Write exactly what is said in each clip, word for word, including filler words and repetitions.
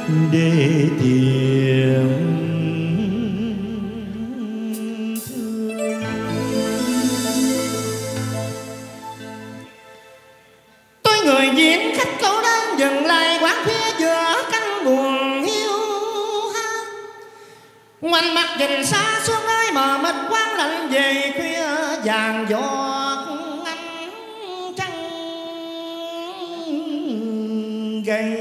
để tìm thương. Tôi người diễn khách câu đơn dừng lại quán phía giữa căn buồn hiu ha. Ngoảnh mặt nhìn xa xuống nơi mờ mịt quang lạnh về khuya vàng giọt ánh trăng gầy.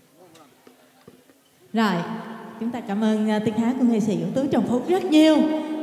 Rồi, chúng ta cảm ơn tiếng hát của nghệ sĩ Dũng Tú Trần Phúc rất nhiều.